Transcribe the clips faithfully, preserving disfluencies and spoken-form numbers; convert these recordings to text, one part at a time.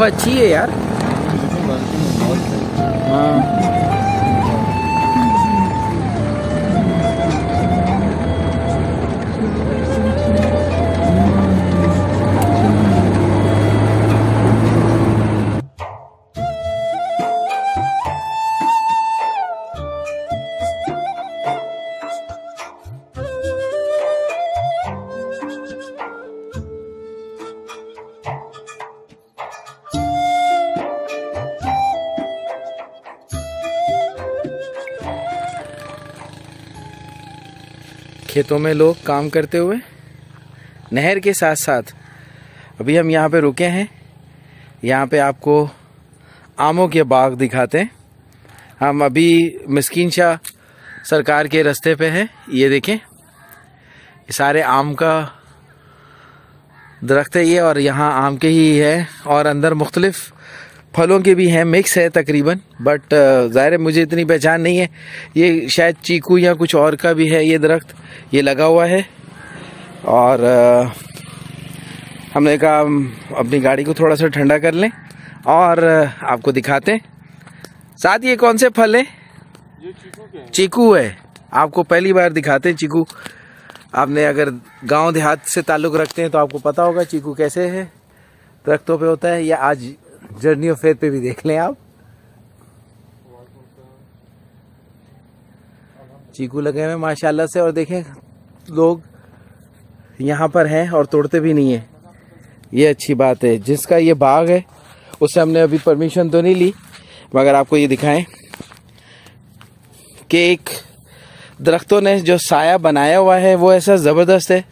हवा अच्छी है यार। हाँ खेतों में लोग काम करते हुए नहर के साथ साथ अभी हम यहाँ पे रुके हैं। यहाँ पे आपको आमों के बाग दिखाते हैं। हम अभी मिस्कीन शाह सरकार के रास्ते पे हैं। ये देखें, ये सारे आम का दरख्त है ये, और यहाँ आम के ही है और अंदर मुख्तलिफ फलों के भी हैं, मिक्स है तकरीबन। बट ज़ाहिर है मुझे इतनी पहचान नहीं है। ये शायद चीकू या कुछ और का भी है ये दरख्त, ये लगा हुआ है। और आ, हमने कहा अपनी गाड़ी को थोड़ा सा ठंडा कर लें और आपको दिखाते हैं। साथ ये कौन से फल हैं? ये चीकू के हैं। चीकू है। आपको पहली बार दिखाते हैं चीकू। आपने अगर गांव देहात से ताल्लुक़ रखते हैं तो आपको पता होगा चीकू कैसे है, दरख्तों पे होता है। या आज जर्नी ऑफ फेथ पे भी देख लें आप, चीकू लगे हुए माशाल्लाह से। और देखें लोग यहाँ पर हैं और तोड़ते भी नहीं है, ये अच्छी बात है। जिसका ये बाग है उससे हमने अभी परमिशन तो नहीं ली, मगर आपको ये दिखाएं कि एक दरख्तों ने जो साया बनाया हुआ है वो ऐसा ज़बरदस्त है,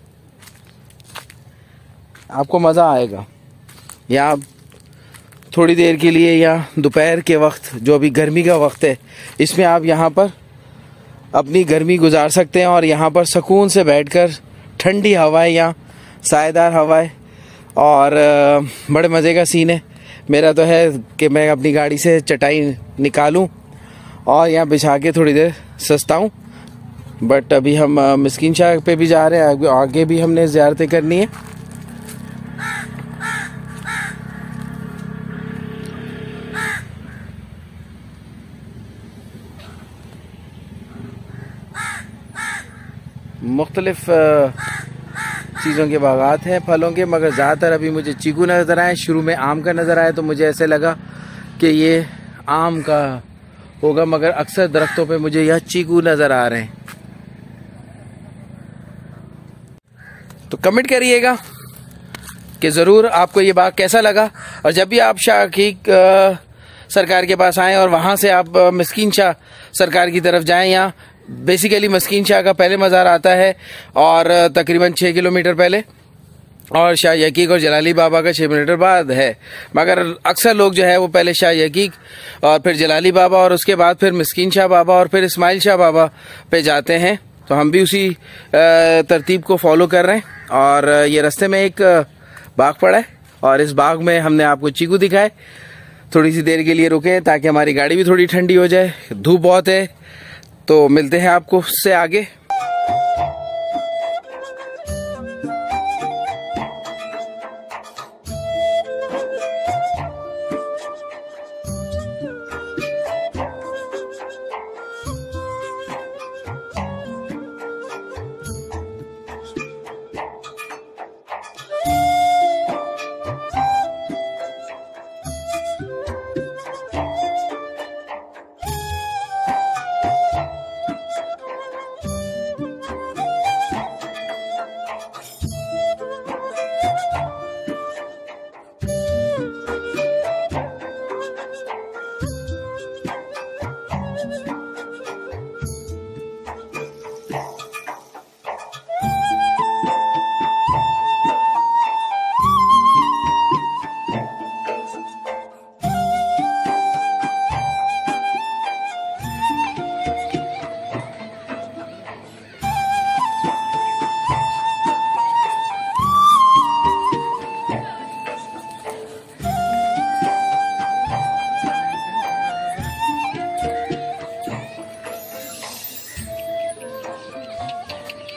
आपको मज़ा आएगा। यहाँ थोड़ी देर के लिए या दोपहर के वक्त, जो अभी गर्मी का वक्त है, इसमें आप यहाँ पर अपनी गर्मी गुजार सकते हैं और यहाँ पर सुकून से बैठकर ठंडी हवाएं, यहाँ सायेदार हवाएं, और बड़े मज़े का सीन है। मेरा तो है कि मैं अपनी गाड़ी से चटाई निकालूं और यहाँ बिछा के थोड़ी देर सस्ताऊं। बट अभी हम मिस्कीन शाह पे भी जा रहे हैं, आगे भी हमने ज़ियारतें करनी है। मुख्तलिफ चीज़ों के बागात हैं, फलों के, मगर ज़्यादातर अभी मुझे चीकू नज़र आए। शुरू में आम का नज़र आया तो मुझे ऐसे लगा कि ये आम का होगा, मगर अक्सर दरख्तों पे मुझे यह चीकू नज़र आ रहे हैं। तो कमेंट करिएगा कि ज़रूर आपको ये बाग कैसा लगा। और जब भी आप शाह हकीक सरकार के पास आएँ और वहाँ से आप मिस्कीन शाह सरकार की तरफ जाएँ, या बेसिकली मिस्कीन शाह का पहले मज़ार आता है और तकरीबन छः किलोमीटर पहले, और शाह हकीक और जलाली बाबा का छः किलोमीटर बाद है। मगर अक्सर लोग जो है वो पहले शाह हकीक और फिर जलाली बाबा और उसके बाद फिर मिस्कीन शाह बाबा और फिर इस्माइल शाह बाबा पे जाते हैं। तो हम भी उसी तरतीब को फॉलो कर रहे हैं। और ये रास्ते में एक बाग पड़ा है और इस बाग में हमने आपको चीकू दिखाए। थोड़ी सी देर के लिए रुके ताकि हमारी गाड़ी भी थोड़ी ठंडी हो जाए, धूप बहुत है। तो मिलते हैं आपको उससे आगे।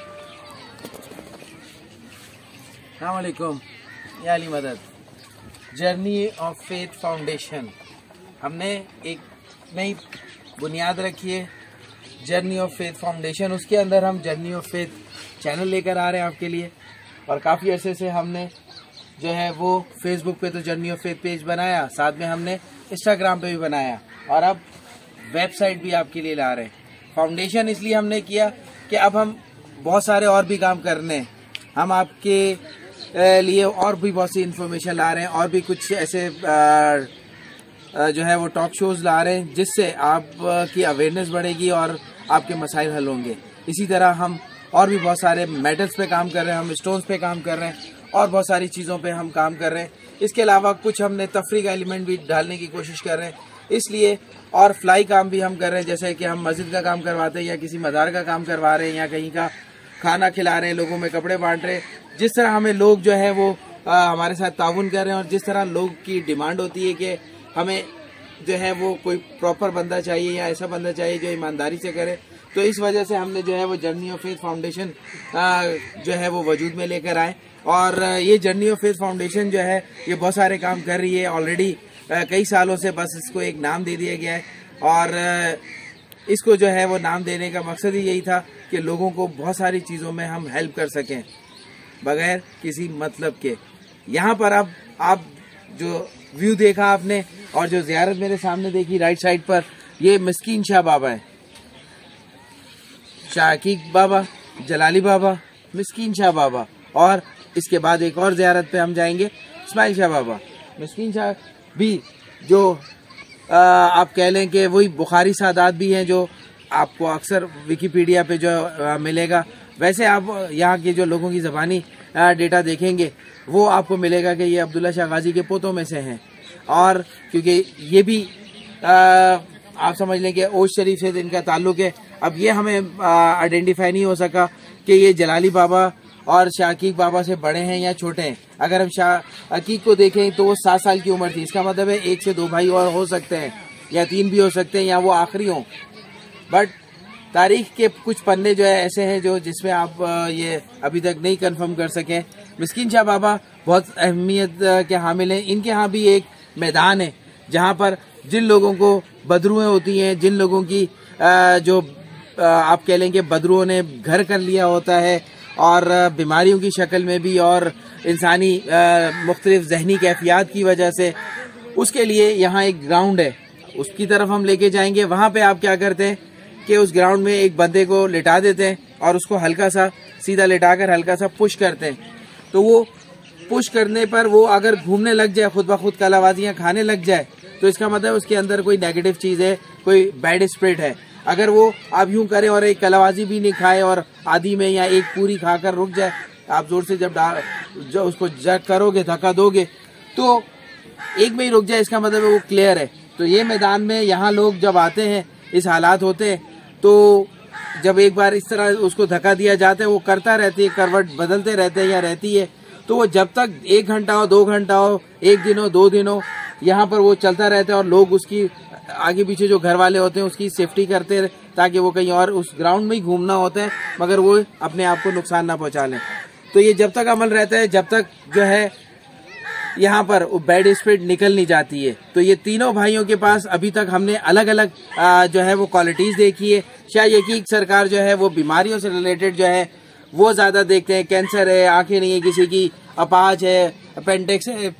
अस्सलाम वालेकुम, या अली मदद। जर्नी ऑफ फेथ फाउंडेशन, हमने एक नई बुनियाद रखी है जर्नी ऑफ फेथ फाउंडेशन। उसके अंदर हम जर्नी ऑफ फेथ चैनल लेकर आ रहे हैं आपके लिए। और काफ़ी अरसे से हमने जो है वो फेसबुक पे तो जर्नी ऑफ फेथ पेज बनाया, साथ में हमने इंस्टाग्राम पे भी बनाया, और अब वेबसाइट भी आपके लिए ला रहे हैं। फाउंडेशन इसलिए हमने किया कि अब हम बहुत सारे और भी काम करने हैं, हम आपके लिए और भी बहुत सी इन्फॉर्मेशन ला रहे हैं, और भी कुछ ऐसे जो है वो टॉक शोज़ ला रहे हैं जिससे आपकी अवेयरनेस बढ़ेगी और आपके मसाइल हल होंगे। इसी तरह हम और भी बहुत सारे मेटल्स पे काम कर रहे हैं, हम स्टोन्स पे काम कर रहे हैं, और बहुत सारी चीज़ों पे हम काम कर रहे हैं। इसके अलावा कुछ हमने तफरीह का एलिमेंट भी डालने की कोशिश कर रहे हैं, इसलिए और फ्लाई काम भी हम कर रहे हैं, जैसे कि हम मस्जिद का काम करवाते हैं या किसी मज़ार का काम करवा रहे हैं या कहीं का खाना खिला रहे हैं, लोगों में कपड़े बांट रहे हैं। जिस तरह हमें लोग जो है वो आ, हमारे साथ ताउन कर रहे हैं, और जिस तरह लोग की डिमांड होती है कि हमें जो है वो कोई प्रॉपर बंदा चाहिए या ऐसा बंदा चाहिए जो ईमानदारी से करे, तो इस वजह से हमने जो है वो जर्नी ऑफ फेथ फाउंडेशन जो है वो वजूद में लेकर आए। और ये जर्नी ऑफ फेथ फाउंडेशन जो है ये बहुत सारे काम कर रही है ऑलरेडी कई सालों से, बस इसको एक नाम दे दिया गया है। और इसको जो है वो नाम देने का मकसद ही यही था कि लोगों को बहुत सारी चीज़ों में हम हेल्प कर सकें बगैर किसी मतलब के। यहाँ पर अब आप जो व्यू देखा आपने और जो ज़ियारत मेरे सामने देखी राइट साइड पर, ये मिस्कीन शाह बाबा है, शाकीक बाबा, जलाली बाबा, मिस्कीन शाह बाबा, और इसके बाद एक और ज़ियारत पे हम जाएंगे इस्माइल शाह बाबा। मिस्कीन शाह भी जो आ, आप कह लें कि वही बुखारी सादात भी हैं जो आपको अक्सर विकिपीडिया पे जो आ, मिलेगा। वैसे आप यहाँ के जो लोगों की ज़बानी डेटा देखेंगे वो आपको मिलेगा कि ये अब्दुल्ला शाह गाजी के पोतों में से हैं, और क्योंकि ये भी आ, आप समझ लें कि ओश शरीफ से इनका ताल्लुक़ है। अब ये हमें आइडेंटिफाई नहीं हो सका कि ये जलाली बाबा और शाकीक बाबा से बड़े हैं या छोटे हैं। अगर हम शाकीक को देखें तो वो सात साल की उम्र थी, इसका मतलब है एक से दो भाई और हो सकते हैं, या तीन भी हो सकते हैं, या वो आखिरी हों। बट तारीख के कुछ पन्ने जो है ऐसे हैं जो जिसमें आप ये अभी तक नहीं कंफर्म कर सकें। मिस्कीन शाह बाबा बहुत अहमियत के हामिल हैं। इनके यहाँ भी एक मैदान है जहाँ पर जिन लोगों को बदरुएं होती हैं, जिन लोगों की जो आप कह लेंगे बदरुओं ने घर कर लिया होता है, और बीमारियों की शक्ल में भी और इंसानी मुख्तलिफ जहनी कैफियत की वजह से, उसके लिए यहाँ एक ग्राउंड है, उसकी तरफ हम लेके जाएंगे। वहाँ पे आप क्या करते हैं कि उस ग्राउंड में एक बंदे को लिटा देते हैं और उसको हल्का सा सीधा लिटाकर हल्का सा पुश करते हैं। तो वो पुश करने पर वो अगर घूमने लग जाए, खुद ब खुद कलावाजियाँ खाने लग जाए, तो इसका मतलब उसके अंदर कोई नेगेटिव चीज़ है, कोई बैड स्पिरिट है। अगर वो आप यूं करें और एक कलावाजी भी नहीं खाए और आधी में या एक पूरी खाकर रुक जाए, आप जोर से जब डाल जब उसको जग करोगे, धक्का दोगे, तो एक में ही रुक जाए, इसका मतलब वो क्लियर है। तो ये मैदान में यहाँ लोग जब आते हैं, इस हालात होते हैं, तो जब एक बार इस तरह उसको धक्का दिया जाता है, वो करता रहती है, करवट बदलते रहते हैं या रहती है, तो वो जब तक एक घंटा हो, दो घंटा हो, एक दिन हो, दो दिन हो, यहाँ पर वो चलता रहता है। और लोग उसकी आगे पीछे जो घर वाले होते हैं उसकी सेफ्टी करते हैं, ताकि वो कहीं और उस ग्राउंड में ही घूमना होता है, मगर वो अपने आप को नुकसान ना पहुंचा लें। तो ये जब तक अमल रहता है, जब तक जो है यहाँ पर बैड स्पिरिट निकल नहीं जाती है। तो ये तीनों भाइयों के पास अभी तक हमने अलग अलग जो है वो क्वालिटीज़ देखी है। शाह यकीक सरकार जो है वो बीमारियों से रिलेटेड जो है वो ज़्यादा देखते हैं। कैंसर है, आँखें नहीं है किसी की, अपाज है, अपेंडिक्स है,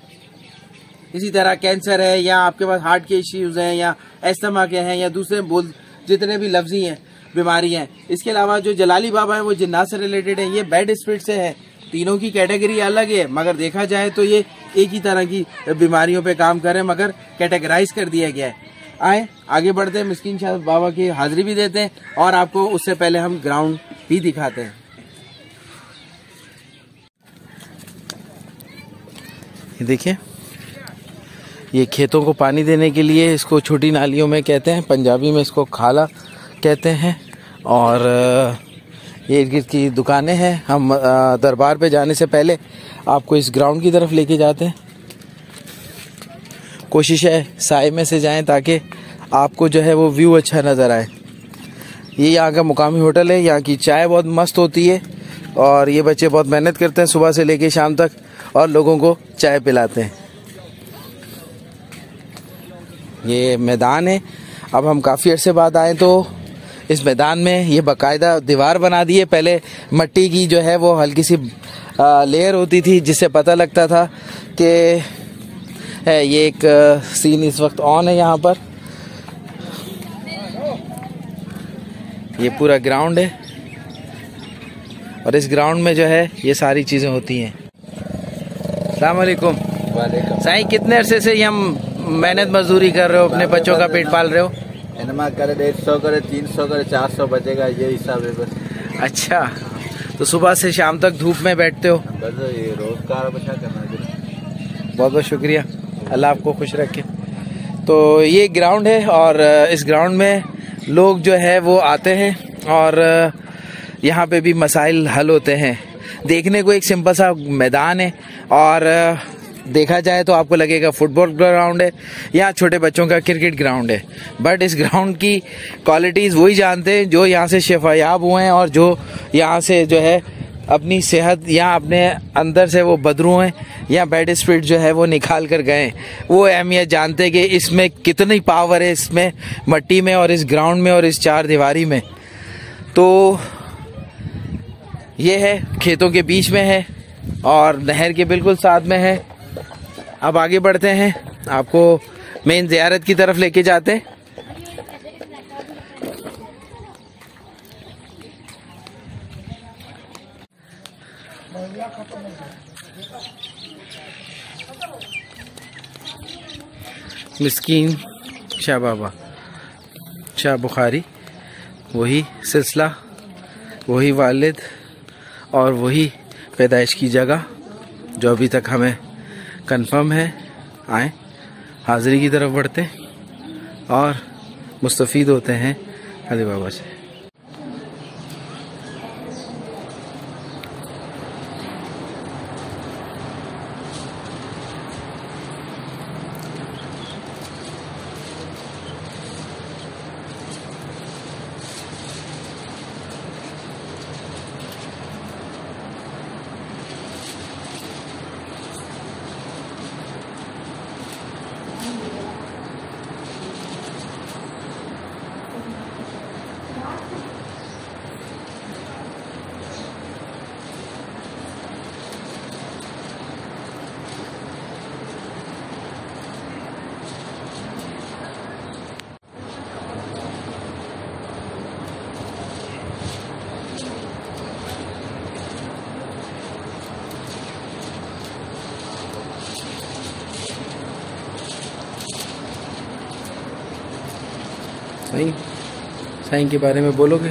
इसी तरह कैंसर है, या आपके पास हार्ट के इश्यूज हैं, या एस्थमा के हैं, या दूसरे बोल जितने भी लफ्जी हैं बीमारी हैं। इसके अलावा जो जलाली बाबा है वो जिन्नात से रिलेटेड है, ये बैड स्पिरिट से है। तीनों की कैटेगरी अलग है, मगर देखा जाए तो ये एक ही तरह की बीमारियों पे काम करें, मगर कैटेगराइज कर दिया गया है। आए आगे बढ़ते हैं, मिस्कीन शाह बाबा की हाजिरी भी देते हैं, और आपको उससे पहले हम ग्राउंड भी दिखाते हैं। ये देखिए, ये खेतों को पानी देने के लिए, इसको छोटी नालियों में कहते हैं, पंजाबी में इसको खाला कहते हैं। और ये इर्द गिर्द की दुकानें हैं। हम दरबार पे जाने से पहले आपको इस ग्राउंड की तरफ लेके जाते हैं। कोशिश है साए में से जाएं ताकि आपको जो है वो व्यू अच्छा नज़र आए। ये यहाँ का मुकामी होटल है, यहाँ की चाय बहुत मस्त होती है, और ये बच्चे बहुत मेहनत करते हैं सुबह से लेके शाम तक, और लोगों को चाय पिलाते हैं। ये मैदान है। अब हम काफ़ी अरसे बाद आए तो इस मैदान में ये बाकायदा दीवार बना दी है। पहले मिट्टी की जो है वो हल्की सी लेयर होती थी जिससे पता लगता था कि है। ये एक सीन इस वक्त ऑन है यहाँ पर। ये पूरा ग्राउंड है और इस ग्राउंड में जो है ये सारी चीज़ें होती हैं। अस्सलाम वालेकुम। वालेकुम। साईं, कितने अरसे से ये हम मेहनत मजदूरी कर रहे हो, अपने बच्चों का पेट पाल रहे हो? इनमा करे डेढ़ सौ करे तीन सौ करे चार सौ बचेगा, ये हिसाब है बस। अच्छा, तो सुबह से शाम तक धूप में बैठते हो? बस ये रोजगार बचा करना। बहुत बहुत शुक्रिया, अल्लाह आपको खुश रखे। तो ये ग्राउंड है और इस ग्राउंड में लोग जो है वो आते हैं और यहाँ पे भी मसाइल हल होते हैं। देखने को एक सिंपल सा मैदान है और देखा जाए तो आपको लगेगा फुटबॉल ग्राउंड है, यहाँ छोटे बच्चों का क्रिकेट ग्राउंड है। बट इस ग्राउंड की क्वालिटीज़ वही जानते हैं जो यहाँ से शिफायाब हुए हैं और जो यहाँ से जो है अपनी सेहत या अपने अंदर से वो बदरू हैं या बैड स्पिरिट जो है वो निकाल कर गए। वो अहमियत जानते हैं कि इसमें कितनी पावर है, इसमें मिट्टी में और इस ग्राउंड में और इस चार दीवारी में। तो ये है, खेतों के बीच में है और नहर के बिल्कुल साथ में है। अब आगे बढ़ते हैं, आपको मेन ज़ियारत की तरफ लेके जाते हैं। मिस्कीन शाह बाबा शाह बुखारी, वही सिलसिला, वही वालिद और वही पैदाइश की जगह जो अभी तक हमें कंफर्म है। आए हाज़िरी की तरफ बढ़ते और मुस्तफ़ीद होते हैं अली बाबा से। साईं, साईं के बारे में बोलोगे?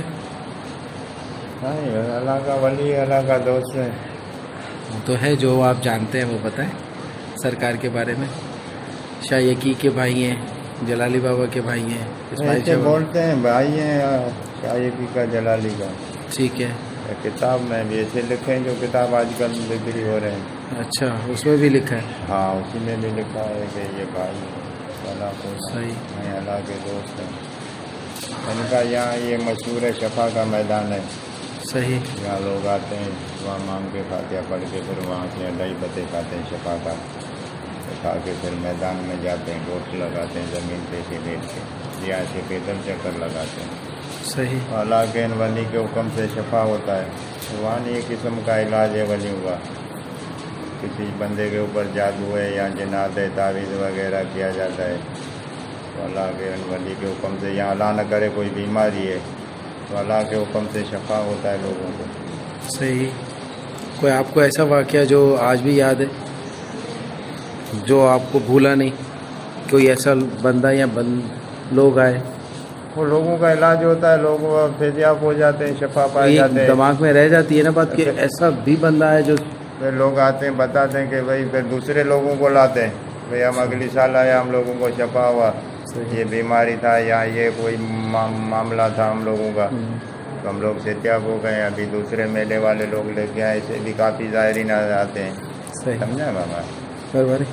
अल्लाह का वली, अल्लाह का दोस्त है। तो है जो आप जानते हैं वो बताएं सरकार के बारे में। शाह यकी के भाई हैं, जलाली बाबा के भाई हैं, ऐसे बोलते हैं भाई हैं शाह यकी का, जलाली का। ठीक है, किताब में भी ऐसे लिखे हैं जो किताब आजकल बिक्री हो रहे हैं। अच्छा, उसमें भी लिखा है? हाँ, उसी में भी लिखा है कि ये भाई अल्लाह को सही, अल्लाह के दोस्त हैं। इनका यहाँ ये मशहूर है, शफा का मैदान है। सही, यहाँ लोग आते हैं, वहाँ मांग के फातिहा पढ़ के फिर वहाँ से दही पत्ते खाते हैं शफा का, तो खा के फिर मैदान में जाते हैं, गोट लगाते हैं ज़मीन पे से लेट के, यहाँ से पैदल चक्कर लगाते हैं। सही, अल्लाह के वली के हुक्म से शफा होता है। वहाँ एक किस्म का इलाज है वली हुआ, किसी बंदे के ऊपर जादू है या जिन्नात है, तावीज़ वगैरह किया जाता है तो अल्लाह के वली के हुक्म से, या अल्लाह न करे कोई बीमारी है तो अल्लाह के हुक्म से शफा होता है लोगों को। सही। कोई आपको ऐसा वाक़या जो आज भी याद है, जो आपको भूला नहीं? कोई ऐसा बंदा या बंद लोग आए? वो लोगों का इलाज होता है, लोग फेजियाब हो जाते हैं, शफा पाए जाते हैं। दिमाग में रह जाती है ना बात कि ऐसा भी बंदा है जो फिर लोग आते हैं बताते हैं कि भाई, फिर दूसरे लोगों को लाते हैं, भाई हम अगली साल आया, हम लोगों को शफा हुआ, ये बीमारी था या ये कोई मा, मामला था हम लोगों का, तो हम लोग सेहतियाब हो गए। अभी दूसरे मेले वाले लोग लेके आए, ऐसे भी काफ़ी ज़ायरीन आते हैं। समझा बाबा? बराबर।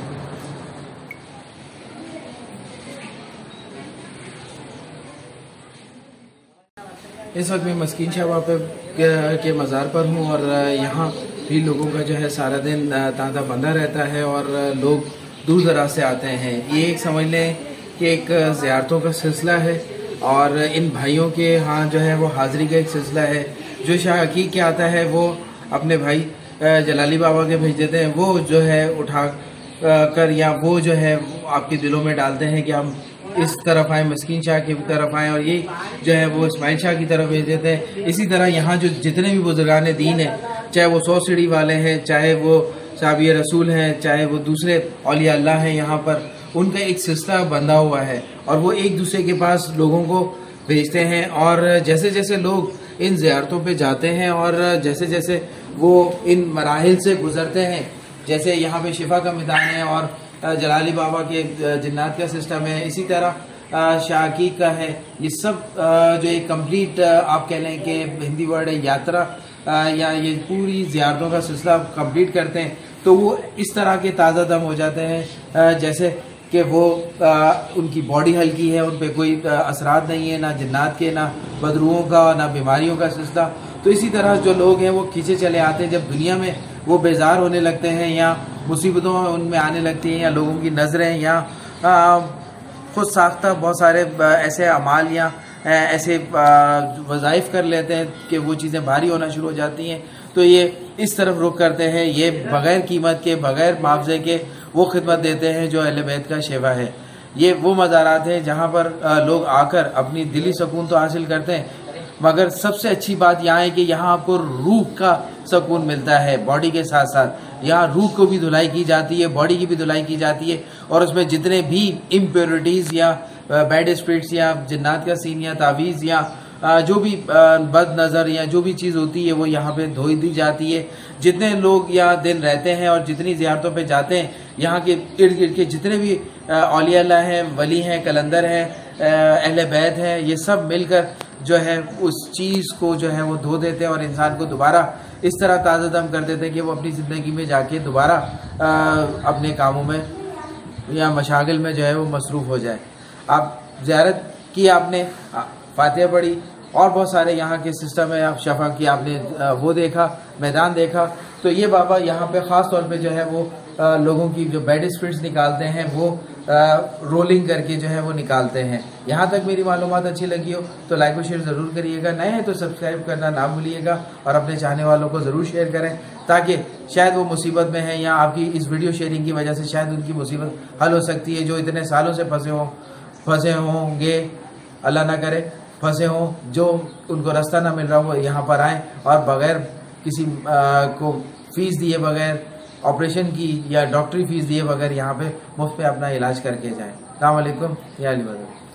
इस वक्त मैं मस्कीन शाह बाबा के मज़ार पर हूँ और यहाँ भी लोगों का जो है सारा दिन तांता बंधा रहता है और लोग दूर दराज से आते हैं। ये एक समझ लें कि एक ज़ियारतों का सिलसिला है और इन भाइयों के यहाँ जो है वो हाज़िरी का एक सिलसिला है। जो शाह हकीक के आता है वो अपने भाई जलाली बाबा के भेज देते हैं, वो जो है उठा कर या वो जो है आपके दिलों में डालते हैं कि हम इस तरफ आए, मस्कीन शाह की तरफ आए, और ये जो है वो इस्माइल शाह की तरफ भेज देते हैं। इसी तरह यहाँ जो जितने भी बुजुर्गान दीन हैं, चाहे वो सौ सीढ़ी वाले हैं, चाहे वो साबिय रसूल हैं, चाहे वो दूसरे औलिया अल्लाह हैं, यहाँ पर उनका एक सिलसिला बंधा हुआ है और वो एक दूसरे के पास लोगों को भेजते हैं। और जैसे जैसे लोग इन ज़ियारतों पे जाते हैं और जैसे जैसे वो इन मराहिल से गुजरते हैं, जैसे यहाँ पे शिफा का मैदान है और जलाली बाबा के जिन्नात का सिस्टम है, इसी तरह शाहकी का है, ये सब जो एक कंप्लीट आप कह लें कि हिंदी वर्ड है यात्रा, या ये पूरी ज़ियारतों का सिलसिला कंप्लीट करते हैं, तो वो इस तरह के ताज़ा दम हो जाते हैं जैसे कि वो आ, उनकी बॉडी हल्की है, उन पर कोई असरात नहीं है, ना जिन्नात के, ना बदरूओं का, ना बीमारियों का सिलसिला। तो इसी तरह जो लोग हैं वो खींचे चले आते हैं। जब दुनिया में वो बेजार होने लगते हैं या मुसीबतों उनमें आने लगती हैं या लोगों की नज़रें या खुद साख्ता बहुत सारे ऐसे अमाल या ऐसे वज़ाइफ कर लेते हैं कि वो चीज़ें भारी होना शुरू हो जाती हैं, तो ये इस तरफ रुख करते हैं। ये बग़ैर कीमत के, बग़ैर मुआवजे के वो खिदमत देते हैं जो अहले बैत का शेवा है। ये वो मज़ारात हैं जहाँ पर लोग आकर अपनी दिली सुकून तो हासिल करते हैं, मगर सबसे अच्छी बात यहाँ है कि यहाँ आपको रूह का सुकून मिलता है। बॉडी के साथ साथ यहाँ रूह को भी धुलाई की जाती है, बॉडी की भी धुलाई की जाती है, और उसमें जितने भी इम्प्योरिटीज़ या बैड स्पिरिट्स या जिन्नात का सीन या तावीज़ या जो भी बद नज़र या जो भी चीज़ होती है वो यहाँ पे धोई दी जाती है। जितने लोग यहाँ दिन रहते हैं और जितनी ज़ियारतों पे जाते हैं, यहाँ के इर्द गिर्द के जितने भी औलिया अल्लाह हैं, वली हैं, कलंदर हैं, अहले बैत हैं, ये सब मिलकर जो है उस चीज़ को जो है वो धो देते हैं और इंसान को दोबारा इस तरह ताज़ा दम कर देते हैं कि वो अपनी ज़िंदगी में जाके दोबारा अपने कामों में या मशागिल में जो है वो मसरूफ़ हो जाए। आप ज़ियारत की, आपने फातिहा पढ़ी और बहुत सारे यहाँ के सिस्टम है, आप शफा की आपने वो देखा, मैदान देखा, तो ये बाबा यहाँ पे ख़ास तौर पे जो है वो लोगों की जो बैड स्पिरिट्स निकालते हैं वो रोलिंग करके जो है वो निकालते हैं। यहाँ तक मेरी मालूमात अच्छी लगी हो तो लाइक और शेयर ज़रूर करिएगा, नए हैं तो सब्सक्राइब करना ना भूलिएगा और अपने चाहने वालों को ज़रूर शेयर करें, ताकि शायद वो मुसीबत में है या आपकी इस वीडियो शेयरिंग की वजह से शायद उनकी मुसीबत हल हो सकती है, जो इतने सालों से फंसे हों फंसे होंगे, अल्लाह ना करे फंसे हों, जो उनको रास्ता ना मिल रहा हो, यहाँ पर आएँ और बग़ैर किसी आ, को फ़ीस दिए, बग़ैर ऑपरेशन की या डॉक्टरी फ़ीस दिए बग़ैर यहाँ पे मुफ्त में अपना इलाज करके जाएँ। अस्सलाम वालेकुम या अली बदर।